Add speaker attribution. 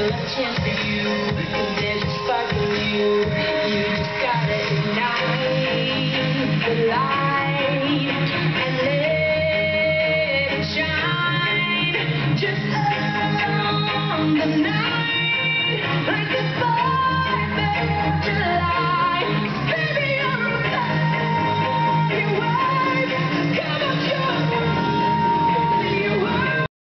Speaker 1: still a chance for you. There's a spark in you. You just gotta ignite the light and let it shine just on the night.